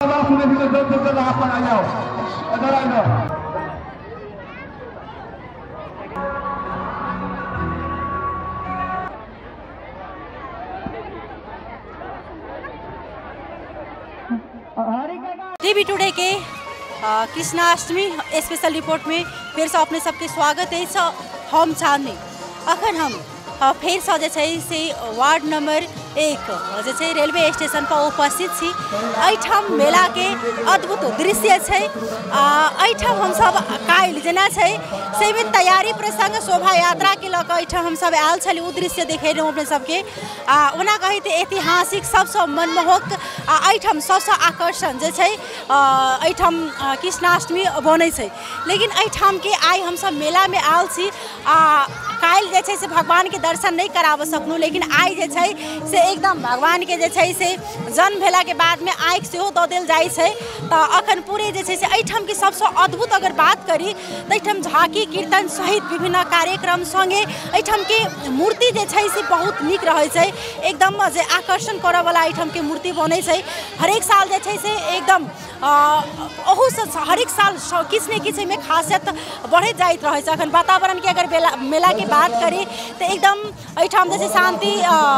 TV today के Krishnashtami special report में फिर से अपने सबके स्वागत है। हम चाहने अखन हम फिर से वार्ड नंबर 1 जे रेलवे स्टेशन पर उपस्थित छी। एठाम मेला के अद्भुत दृश्य है। एठाम हम सब काल जना से में तैयारी प्रसंग शोभा यात्रा के लक एठाम हम सब आयल छली। उ दृश्य देखे रहे अपने सबके ओना कही तो ऐतिहासिक सबसे मनमोहक एठाम सबसे आकर्षण जे एठाम कृष्णाष्टमी बने छै। लेकिन एठाम के आई हम सब मेला में आयल छी। काल जे से भगवान के दर्शन नहीं कराब सकलू, लेकिन आई जे से एकदम भगवान के जे से जन्म भेला के बाद में आँख से दऽ देल जाइ छै। तो अखन पूरे जे से एठाम के सबसे अद्भुत अगर बात करी तो एठाम झाँकी कीर्तन सहित विभिन्न कार्यक्रम संगे एठाम के मूर्ति जे से बहुत नीक रहे छै। एकदम जे आकर्षण करे वाला एठाम के मूर्ति बने छै। हरेक साल जे से एकदम ओहू से हरेक साल किछ ने किछ में खासियत बढ़े जाइत रहे छै। अखन वातावरण के अगर मेला के बात करी तो एकदम एठाम जैसे शांति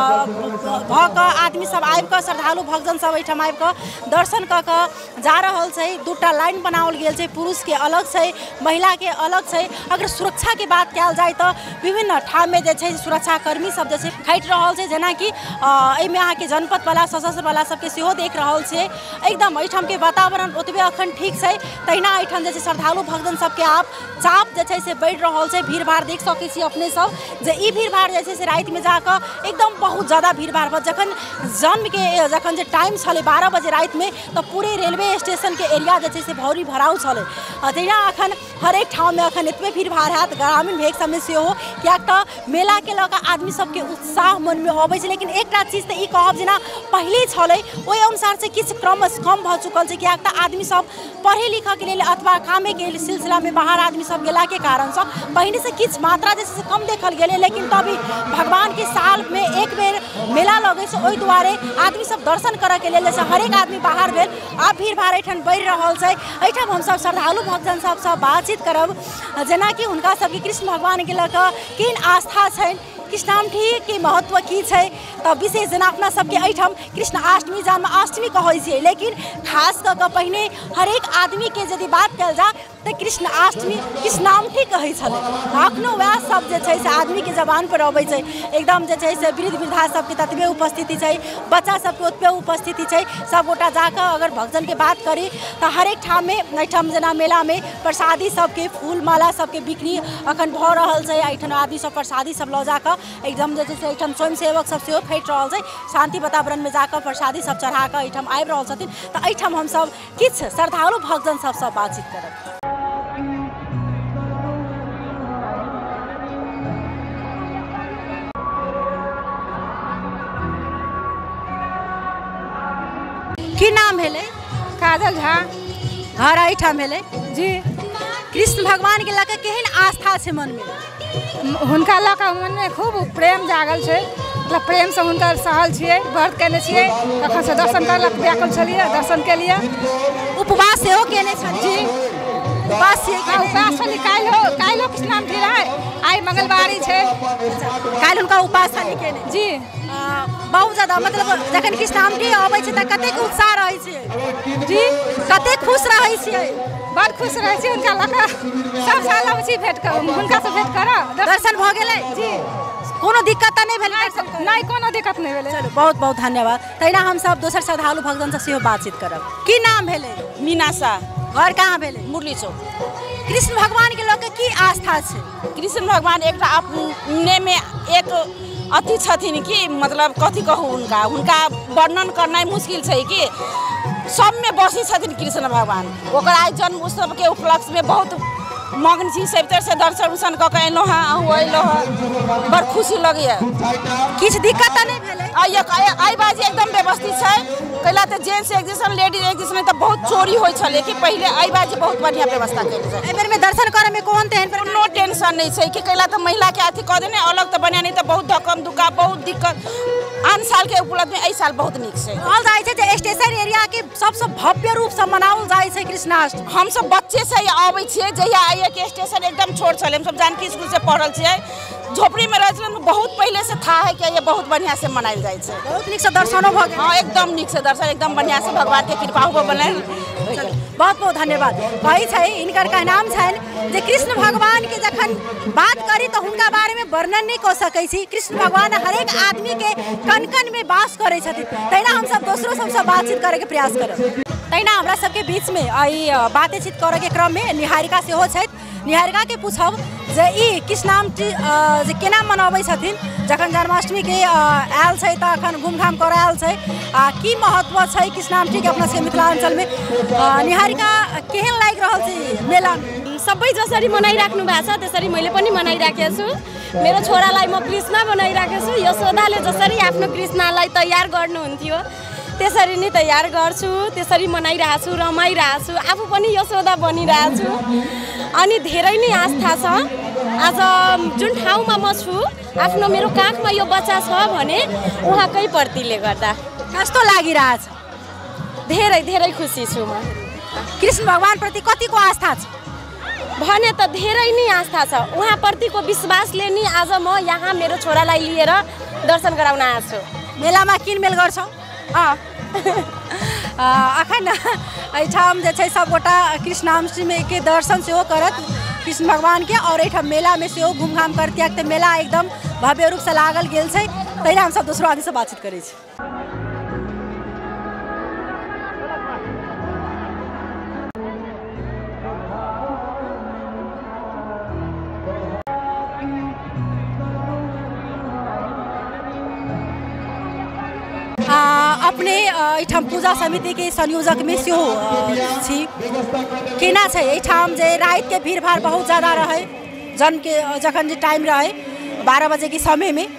भक आदमी सब आबि कऽ श्रद्धालु भक्तजन सब एठाम आबि कऽ दर्शन कऽ कऽ जा रहल छै। दूटा लाइन बनाओल गेल छै, पुरुष के अलग छै, महिला के अलग छै। अगर सुरक्षा के बात कयल जाए तो विभिन्न ठाम में जे छै सुरक्षा कर्मी सब जे छै खटि रहल छै। जेना कि एहिमे अहाँ के जनपद वाला सशस्त्र वाला सबके सेहो देख रहल छै। एकदम एठाम के वातावरण ओतबे अखन ठीक छै। तहिना एठाम जे छै श्रद्धालु भक्तजन सबके आप चाप जे छै से बढ़ि रहल छै। भीड़ भाड़ देख सकै छी अपने सब जे ई भीड़ भाड़ जे से रात में जाकर एकदम बहुत ज़्यादा भीड़ भाड़ जखन जन्म के जखन जे टाइम छले 12 बजे रात में तो पूरे रेलवे स्टेशन के एरिया जे से भौरी भराव छले। तहिना अखन हरेक ठाव में अखन एतबे भीड़ भाड़ हैत ग्रामीण भेग सब में सेहो, कियाक तऽ मेला के लऽ कऽ आदमी सबके उत्साह मन में अबै छै। लेकिन एकटा चीज तऽ ई कहब जेना पहिले छलै ओहि अनुसार से किछु क्रमश कम भऽ चुकल छै। कियाक तऽ आदमी सब पढ़े लिखऽ के लेल अथवा कामे के सिलसिला में बाहर आदमी सब गेला के कारण से पहिने से किछु मात्रा जैसे कम देखल गेलै। लेकिन तभी भगवान के साल में एक बेर मेला लगे से ओहि दुआरे आदमी सब दर्शन करे के लेल से हरेक आदमी बाहर भेल। आब भीड़ भाड़ एठाम बढ़ि रहल छै। एठाम हम सब श्रद्धालु भक्तजन सबसँ बातचीत करब जेना कि हुनका सबके कृष्ण भगवान के लऽ कऽ केहन आस्था छनि, कृष्णाष्टमी के महत्व की है। तो विशेष जेना अपना सबके एठाम कृष्णाष्टमी जन्माष्टमी कहै छियै, लेकिन खास कऽ कऽ पहिने हरेक आदमी के यदि बात कयल जाए तो कृष्णाष्टमी कृष्णाष्टमी कहै छलै। अखनो वएह सब जे छै से आदमी के जबान पर अबै छै। एकदम जे छै से वृद्ध वृद्धा सबके ततबे उपस्थिति छै, बच्चा सबके ओतबे उपस्थिति छै। सबगोटा जाकर अगर भक्तजन के बात करी तो हरेक ठाम में एठाम जेना मेला में प्रसादी सबके फूल माला सबके बिक्री अखन भऽ रहल छै। एठाम आदमी सब प्रसादी सब लऽ जाकर एकदम जे छै एठाम स्वयंसेवक सब सेहो खटि रहल छै। शांति वातावरण में जाकर प्रसादी सब चढ़ा कऽ एठाम आबि रहल छथिन। तो एठाम हम सब किछु श्रद्धालु भक्तजन सबसँ बातचीत करब। की नाम भेलै? काजल झा। घर एठाम भेलै जी। कृष्ण भगवान के लऽ केहन आस्था छै मन में? हुनका लऽ कऽ मन में खूब प्रेम जागल छै। मतलब प्रेम से हुनकर सहल छियै, व्रत केने छियै। कखन से दर्शन करलक व्याकुल छलियै, दर्शन के लिए उपवास सेहो केने छलियै। जी उपवास छली। काल्हि कृष्णाष्टमी रहै, आइ मंगलवारी छै। काल्हि हुनका उपवास छली केने? जी बहुत ज्यादा मतलब जखन कृष्णाष्टमी अबै छै तऽ कतेक उत्साह रहै छै? जी कते खुश रहै छियै? बड़ खुश रहै छी हुनका लऽ कऽ। सब साल अबै छी भेंट कर, हुनका से भेंट करऽ। दर्शन भऽ गेलै? जी कोनो दिक्कत तऽ नहीं भेलै? नहीं कोनो दिक्कत नहीं भेलै। चलू बहुत बहुत धन्यवाद। तहिना हम सब दोसर श्रद्धालु भक्तजन से सेहो बातचीत करब। की नाम भेलै? मीनाशा। घर कहाँ भेलै? मुरली चौक। कृष्ण भगवान के लऽ की आस्था छै? कृष्ण भगवान एक अपने में एक अति छथिन कि मतलब कथी कहू हुनका वर्णन करना मुश्किल है कि सब में बसी छथिन कृष्ण भगवान। ओकरा जन्म उत्सव के उपलक्ष्य में बहुत मग्न छी। सभतर से दर्शन उर्शन कऽ के एलहुँ हाँ, अहूँ अयलहुँ हाँ, बड़ खुशी लगैए। किछु दिक्कत तऽ नहीं भेलै? आई बाजी एकदम व्यवस्थित है। कैला तो जेंट्स एक दिसन लेडीज एक दिसन तो बहुत चोरी होय छले कि पहले आई बाजी बहुत बढ़िया व्यवस्था कैले छै। एबेर में दर्शन करे में कोन तेहन पर नो टेंशन नहीं छै कि कैला तो महिला के अथी कह देने अलग तो बनिया नहीं तो बहुत धक्कम दुक्का बहुत दिक्कत आन साल के उपलब्ध में एहि साल बहुत नीक छै। कहल जाइ छै जे स्टेशन एरिया के सबसे भव्य रूप से मनाओल जाइ छै कृष्णाष्टमी। हम सब बच्चे से आबै छियै जहिया आइए के स्टेशन एकदम छोट छले हम सब जानकी स्कूल से पढ़ल छियै झोपड़ी में रह छल बहुत पहले से था है कि ये बहुत बढ़िया से मनायल जाइ छै। बहुत नीक से दर्शनो भ गेल। हाँ एकदम नीक से दर्शन एकदम बढ़िया से भगवान के कृपा हो बनल। बहुत बहुत धन्यवाद। कहै छै इनकर का नाम छन जे कृष्ण भगवान के जखन बात करी तो हुनका बारे में वर्णन नहीं कर सकै छी। कृष्ण भगवान हर एक आदमी के कण कण में वास करै छथिन तैना हम सब दोसरो सबसे बातचीत करे के प्रयास करब। तैना हमरा सबके बीच में आई बातचीत करे के क्रम में निहारिका सेहो छथि। निहारिका के पूछब जे ई कृष्णाष्टमी जे केना मनाबै छथिन जखन जन्माष्टमी के आयल छै त अखन घुमघाम करे आयल छै की महत्व छै कृष्णाष्टमी के अपना सबके मिथिलांचल में। निहारिका केहन लागि रहल छै मेला में? सबै जसरी मनाइराख्नु भएको छ त्यसरी मैले पनि मनाइराखेको छु। मेरो छोरालाई म कृष्ण बनाइराखेको छु। यशोदाले जसरी आफ्नो कृष्णलाई तयार गर्नुहुन्थ्यो त्यसरी नै तयार गर्छु त्यसरी मनाइरहेको छु रमाइरहेको छु आफू पनि यशोदा बनिरहेको छु। अनि धेरै नै आस्था छ। आज जुन ठाउँमा म छु आफ्नो मेरो काखमा यो बच्चा छ भने उहाँकै प्रतिले गर्दा कस्तो लागिरहेछ? धेरै धेरै खुसी छु म। कृष्ण भगवान प्रति कतिको आस्था छ भने त धेरै नै आस्था छ। उहाँप्रतिको विश्वासले नि आज म यहाँ मेरो छोरालाई लिएर दर्शन गराउन आएको छु। मेलामा किनमेल गर्छौ? अखन एहिठाम जे छै सबगोटा कृष्णाष्टमी के दर्शन सेहो करत कृष्ण भगवान के और एहिठाम मेला में सेहो घुमघाम करतिया त मेला एकदम भव्य रूप से लागल गेल छै। तैना हम सब दोसरो आदमी से बातचीत करै छी। अपने एहिठाम पूजा समिति के संयोजक में सेहो छी केना छै एहिठाम जे रात के भीड़ भाड़ बहुत ज्यादा रहे जन के जखन जे टाइम रहे 12 बजे के समय में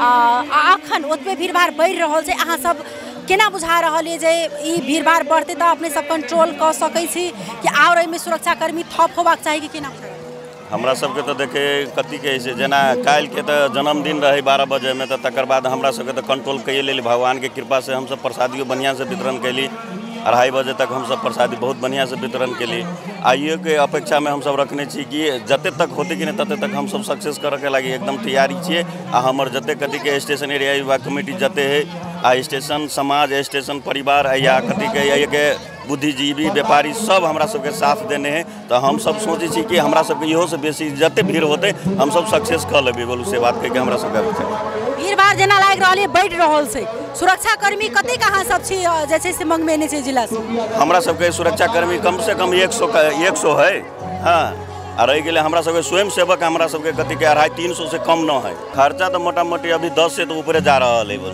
अखन ओतबे भीड़ भाड़ बढ़ि रहल छै अहाँ सब केना बुझा रहल है जे ई भीड़ भाड़ बढ़ते तो अपने सब कंट्रोल कर सकै छी कि और एहिमे सुरक्षाकर्मी थप होबाक चाही कि केना? हमरा सबके तो देखे कथी कहे छै जेना काल्हि के तो जन्मदिन रहे 12 बजे में तो तकर बाद हमरा सबके तो कंट्रोल कइए लेली भगवान के कृपा से हम सब प्रसादियो बढ़िया से वितरण कैली 2:30 बजे तक हम सब प्रसादी बहुत बढ़िया से वितरण कैली। आइयो के अपेक्षा में हम सब रखने छी कि जते तक होते कि नहीं तते तक हम सब सक्सेस करे के लागी एकदम तैयारी छिए। आ हमर जते कथी के स्टेशन एरिया विभाग कमेटी जते है आ स्टेशन समाज स्टेशन परिवार या कथी के बुद्धिजीवी व्यापारी सब हमरा सबके साथ देने हैं तो हम सब सोचे छी कि हमरा सबके इहो से बेसी जते भीड़ होते हम सब सक्सेस कर लेबे बोलू से बात कह के हमरा सबके भीड़ भाड़ जेना लागि रहल है बढ़ि रहल छै सुरक्षाकर्मी कते कहाँ सब छी जे छै से मंगमेने छै जिला से? हमरा सबके सुरक्षाकर्मी कम से कम 100 है। हाँ आ रह गए हमरा सबके स्वयं सेवक हमरा सबके कथी के 250-300 से कम न है। खर्चा तो मोटा मोटी अभी 10 से तो ऊपर जा रहा है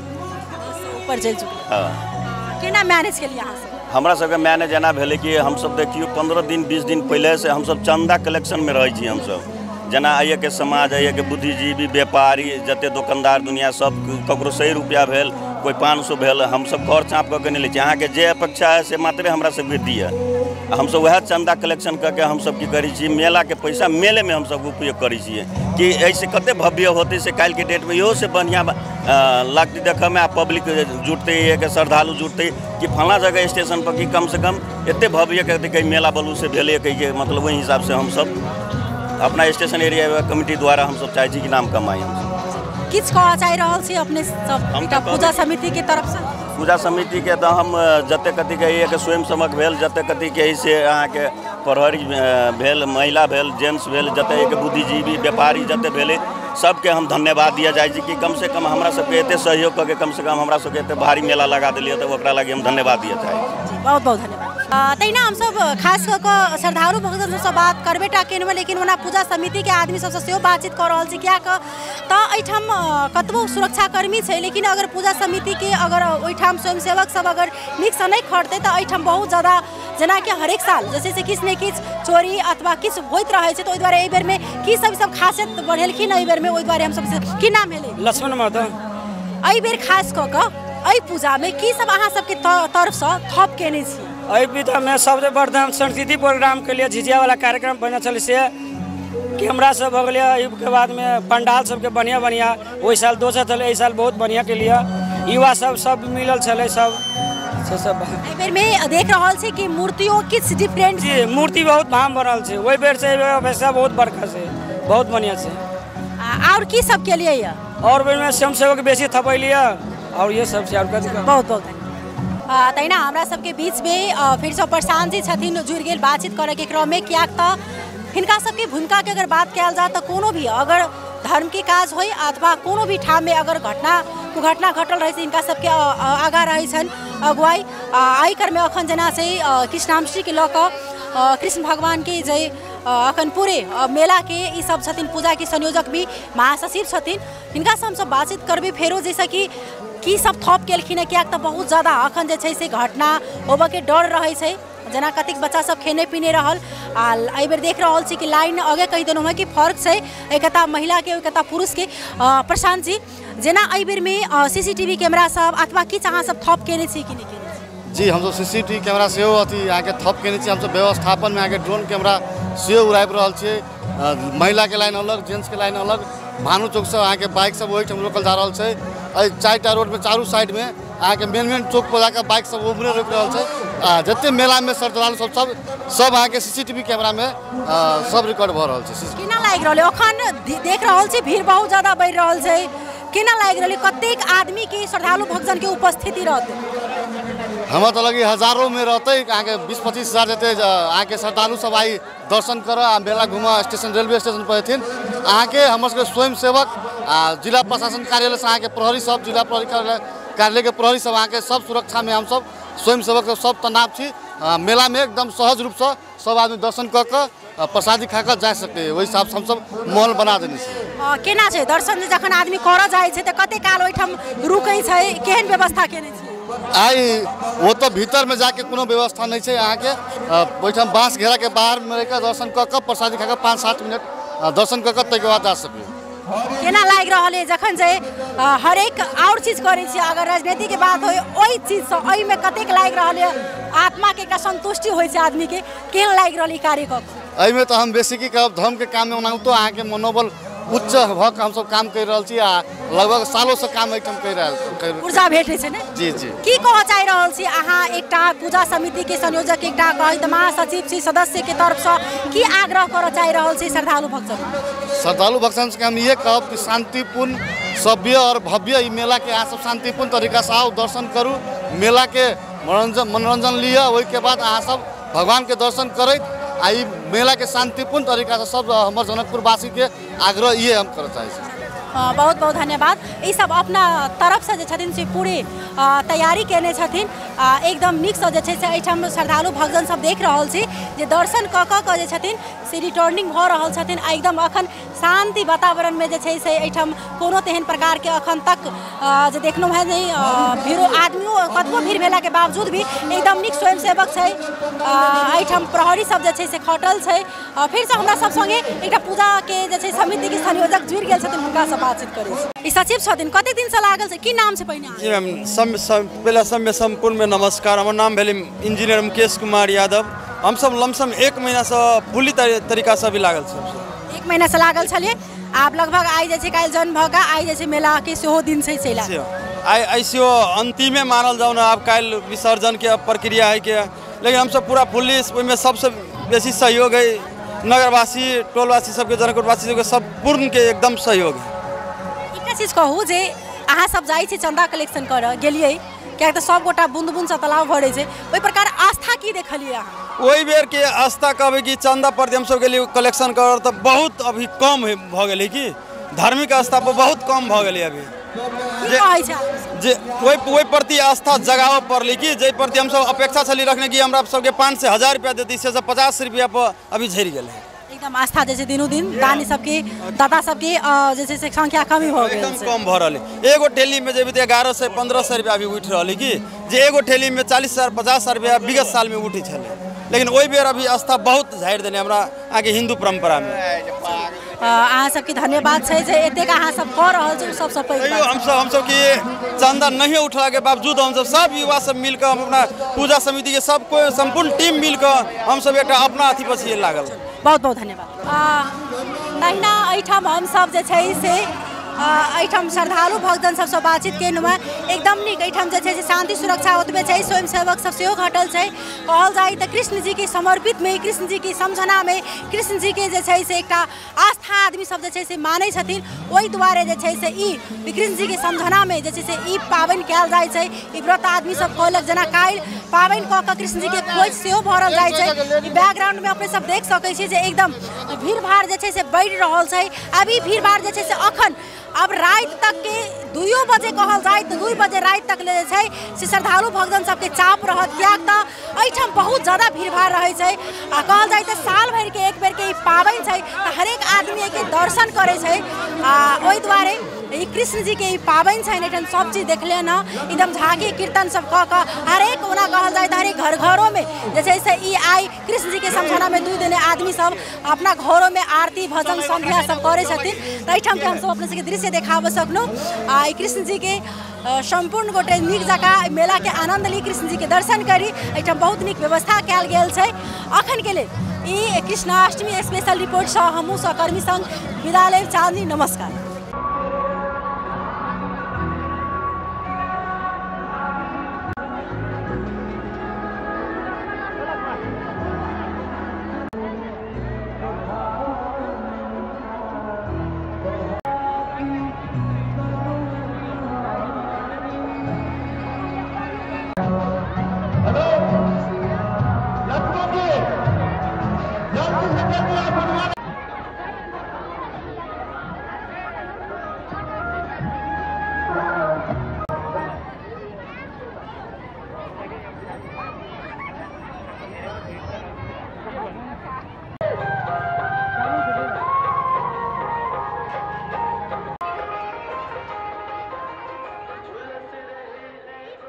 ऊपर चल चुके। हाँ केना मैनेज के लिए यहाँ से? हमरा सबके मैनेज एना भेलै कि हम सब देखियो 15 दिन 20 दिन पहले से हम सब चंदा कलेक्शन में रही छी। हम सब जना आइए के समाज आइए के बुद्धिजीवी व्यापारी जते दुकानदार दुनिया सब ककरो 100 रुपया भेल कोई 500 भेल हम सब घर चाँप करके नहीं लै छी। अहाँ के जे अपेक्षा है से मात्रे हमरा सबके दिए हम सब वह चंदा कलेक्शन करके हम सब की करी छी मेला के पैसा मेले में हम सब उपयोग करी छिए कि ऐसे कते भव्य होते से काल के डेट में इहो से बढ़िया लगती देखे में पब्लिक जुटते एक श्रद्धालु जुटते कि फला जगह स्टेशन पर कि कम से कम एते भव्य कहते मेला बलू से भेले कहिए मतलब वही हिसाब से हम सब अपना स्टेशन एरिया कमेटी द्वारा हम सब चाहे छी कि नाम कमाई। हम सब किछ कह चाह रहल छी अपने सब पूजा समिति के तरफ से? पूजा समिति के तो हम जते कथी कहिए कि स्वयं सेवक भेल जते कथी कही से अहाँ के प्रहरी भेल महिला भेल जेंट्स भेल जते के बुद्धिजीवी व्यापारी जते भेले सबके हम धन्यवाद दिया जाए कि कम से कम हमरा सबके एते सहयोग करके कम से कम हमरा सबके एते भारी मेला लगा दिलिए तो ओकरा लागी हम धन्यवाद दिया जाए। बहुत बहुत धन्यवाद। तैना हम सब खास कर श्रद्धालु भक्तजन से बात करबे टा केनमे लेकिन ओना पूजा समिति के आदमी सब से बातचीत कर रहल छी किया तो एहिठाम कतबो सुरक्षाकर्मी छै लेकिन अगर पूजा समिति के अगर ओहिठाम स्वयंसेवक सब अगर नीक से नहीं खड़ते तो एहिठाम बहुत ज़्यादा जेना कि हरेक साल जैसे से किछ ने किछ चोरी अथवा किछ होइत रहे छै तो ओहि दुआरे एहि बेर में की सब खासियत बढ़ेलखिन एहि बेर में ओहि दुआरे हम सब की नाम भेलै? लक्ष्मण महतो। एहि बेर खास कऽ एहि पूजा में की सब अहाँ सबके तरफ से थप केने छी? एहि विधा में सबसे बड़ा सांस्कृतिक प्रोग्राम के लिए झिझिया वाला कार्यक्रम बने चल से कैमरा सब हो गया। के बाद में पंडाल सबके बढ़िया बढ़िया वही साल 2 साल चले, साल बहुत बढ़िया के लिए युवा सब मिलल चले सब बेर में देख रहा है कि मूर्तियों किस डिफरेंट जी मूर्ति बहुत भाम बनल है वही बेर से वैसा बहुत बड़का से बहुत बढ़िया से और की सब के लिए और बेर में स्वयं सेवक बेसी थपैलिए और ये सब से बहुत बहुत तैना हमरा सबके बीच में फिर से प्रशांत जी छथिन जुड़ गेल बातचीत करे के क्रम में क्या हिनका सबके भूमिका के अगर बात कल जाए तो कोनो भी अगर धर्म के काज हो अथवा कोनो भी ठाम में अगर घटना घटल रहे इनका सबके आगा रहे अगुवाई आई कर में अखन जना से कृष्णाष्टमी के लक कृष्ण भगवान के जय अखन पूरे मेला के ये सब छथिन पूजा के संयोजक भी महासचिव छथिन हिनका से हम सब बातचीत करबे फेरो जैसा कि सब थप केलखिन है क्या तो बहुत ज़्यादा अखन जे छै से घटना होबे के डर रहे छै जना कतिक बच्चा सब खेने पीने रहल आ बेर देख रहा कि लाइन आगे कही देलूँ है कि फर्क है एकता महिला के एकता पुरुष के। प्रशांत जी जेना एहि बेर में CCTV कैमरा सब अथवा किछ अहाँ सब थप केने छी कि नहीं? जी हम सब CCTV कैमरा से अथी यहाँ के थप केने छी। हम सब व्यवस्थापन में आगे ड्रोन कैमरा से उड़ाबि रहल छियै। महिला के लाइन अलग, जेंट्स के लाइन अलग। भानु चौक से अहाँ के बाइक सब वही रोकल जा रहा है। 4टा रोड में चारू साइड में अहाँ के मेन चौक पर जाकर बाइक सब उमरे रोक रहा है। जते मेला में श्रद्धालु सब अहाँ के CCTV कैमरा में सब रिकॉर्ड भ रहा है। केना लाग रहल अखन देख रहल छी भीड़ बहुत ज्यादा बढ़ रहल है केना लाग रहल कतेक आदमी के श्रद्धालु भक्तजन के उपस्थिति रहते? हमरा तो लगी हजारों में रहते अहाँ के 20-25 हजार जते अहाँ के श्रद्धालु सब आई दर्शन कर मेला घूमा स्टेशन रेलवे स्टेशन पर अथिन। अहाँ के हमर सबके स्वयं सेवक जिला प्रशासन कार्यालय से अहाँ के प्रहरी सब जिला प्रहरी कार्यालय के प्रहरी सब अहाँ के सब सुरक्षा में हम सब स्वयं सेवक सब तैनात छी। मेला में एकदम सहज रूप से सब आदमी दर्शन कर प्रसादी खा कर जा सकते वही हिसाब से हम सब माहौल बना देने छी। केना छै दर्शन जखन आदमी कर जाय छै त कते काल ओइठम रुकै छै केहन व्यवस्था केने छी? आई वो तो भीतर में जाके कोनो व्यवस्था नहीं है। अहाँ के ओइठम बांस घेरा के बाहर में रह दर्शन कर प्रसादी खा 5-7 मिनट दर्शन कर तक बाद जा सकते। केना लाग रहल है जखन जे हर एक और चीज करे छी अगर राजनीति के बात होय ओई चीज से ओई में कतेक लाग रहल है आत्मा के एकटा संतुष्टि होय छै आदमी के केहन लाग रहल कार्य क एहि में तो हम बेसी की कहब धर्म के काम में ओना तो अहाँ के मनोबल उच्च भक हम सब काम कर रहल छी आ लगभग सालों से काम एकदम कर रहल ऊर्जा भेटै छै ने? जी जी की कह चाहि रहल छी अहाँ एकटा पूजा समिति के संयोजक एकटा कहि महासचिव छी सदस्य के तरफ से की आग्रह कर चाहि रहल छी श्रद्धालु भक्तजन से हम ये कहब कि शांतिपूर्ण सभ्य और भव्य मेला के अहाँ सब शांतिपूर्ण तरीका से आओ दर्शन करू मेला के मनोरंजन लिया वही के बाद अहाँ सब भगवान के दर्शन करैत आई मेला के शांतिपूर्ण तरीका से सब हमारे जनकपुरवासी के आग्रह ये हम कर चाहे। बहुत बहुत धन्यवाद। ये सब अपना तरफ से छथिन से पूरे तैयारी केने छथिन एकदम नीक से से एहिठाम श्रद्धालु भक्तजन सब देख रहल छी जे दर्शन क जे छथिन से रिटर्निंग भ रहल छथिन एकदम अखन शांति वातावरण में जे छै से एहिठाम कोनो तेहन प्रकार के अखन तक जे देखलहुँ है नहीं भीड़ो आदमियों कतबो भीड़ भेला के बावजूद भी एकदम नीक स्वयंसेवक छै एहिठाम प्रहरी सब जे छै से खटल छै। फिर से हमरा सब संगे एकटा पूजा के जे छै समिति के संयोजक जुड़ गेल छथिन हुनका से बातचीत करै छी। ई सचिव छथिन कते दिन से लागल छै की नाम छै पहिने? जी मैम पहले सब में संपूर्ण में नमस्कार। हमर नाम भेल इंजीनियर मुकेश कुमार यादव। हम सब लमसम 1 महीना से पूरी तरीका से भी लागल छै। 1 महीना से लागल छलिए आप लगभग आई जे छै काल जन्म भगा आई जे छै मेला के सेहो दिन से चला ऐसे अंतिमे मानल जाओ ना। अब काल विसर्जन के प्रक्रिया है के लेकिन हम सब पूरा पुलिस में सबसे बेसी सहयोग है नगरवासी टोलवासी सबके जनकपुरवासी सबके सब पूर्ण के एकदम सहयोग है। एकटा चीज कहू जे अहाँ सब जाइ छी चंदा कलेक्शन कर गेलिए क्या तो सब गोटा बूंद बूंद से तालाब भरे छै ओई प्रकार आस्था की देखलिए अहाँ? ओई बेर के आस्था कहबे कि चंदा पर हम सब गेलिए कलेक्शन कर तो बहुत अभी कम भ गेलै कि धार्मिक आस्था पर बहुत कम भ गेलै अभी जे वही प्रति आस्था जगाव पड़ली कि जे प्रति हम सब अपेक्षा छली रखने कि हमरा सबके 5 से 1000 रुपया देती से 50 रुपया पर अभी झड़ गेलै। एकदम आस्था जैसे दिनों दिन दानी सबके दाता सबके जैसे से संख्या कमी हो गई एकदम कम भ रहल। एगो ठेली में जेबी 1100-1500 रुपया अभी उठ रहल कि जे एगो ठेली में 40,000-50,000 रुपया विगत साल में उठी छले लेकिन ओई बेर अभी आस्था बहुत झाड़ देने हमरा आगे हिंदू परंपरा में। अहाँ सबके धन्यवाद छै जे एतेक अहाँ सब कऽ रहल छी सबसँ पैघ बात। हम सब के चंदा नहीं उठला के बावजूद हम सब युवा सब मिलकर हम अपना पूजा समिति के सब कोई संपूर्ण टीम मिलकर हम सब एक अपना अथी पर लागल। बहुत बहुत धन्यवाद। तहिना एहिठाम हम सब जे छै से एहिठाम श्रद्धालु भक्तजन सबसँ बातचीत केनुमा एकदम नीक। एहिठाम जे छै से शांति सुरक्षा ओतबे छै, स्वयंसेवक सब सेहो घटल छै। कहल जाय तऽ कृष्ण जी के समर्पित में, कृष्ण जी के समझना में, कृष्ण जी के जे छै से एकटा आस्था आदमी सब जे छै से मानै छथिन। ओहि दुआरे जे छै से ई कृष्ण जी के समझना में जे छै से ई पाबनि कयल जाइ छै। ई व्रत आदमी सब कहलक जेना काल्हि पाबनि कऽ कऽ कृष्ण जी के खोज सेहो भरल जाइ छै। ई बैकग्राउंड में अपने सब देख सकै छी जे एकदम भीड़ भाड़ जे छै से बढ़ि रहल छै। अब ई भीड़ भाड़ जे छै से अखन अब रात तक के 2 बजे कहल जाए तो 2 बजे रात तक ले छै से श्रद्धालु भक्तजन सबके चाप रहत, कियाक तऽ एहिठाम बहुत ज़्यादा भीड़ भाड़ रहे छै। आ कहल जाए तो साल भर के एक बेर के ई पाबनि छै, हरेक आदमी के दर्शन करे छै। ओहि दुआरे ई कृष्ण जी के ई पाबनि छै, एहिठाम सब चीज देखले न एकदम झांकी कीर्तन सब कऽ कऽ हरेक ओना कहल जाए तो हरेक घरों में जे छै से ई आई कृष्ण जी के समझना में 2 दिन आदमी सब अपना घरों में आरती भजन संध्या सब करे छथिन। एहिठाम के हम सब अपने सबके दृश्य देखाब सकलहुँ। आ कृष्ण जी के संपूर्ण गोटे नीक जकाँ मेला के आनंद ली, कृष्ण जी के दर्शन करी। एहिठाम बहुत नीक व्यवस्था कयल गेल छै। अखन के लेल ई कृष्णाष्टमी स्पेशल रिपोर्ट सँ हमहूँ सहकर्मी संग विदा लेब। चाँदनी, नमस्कार।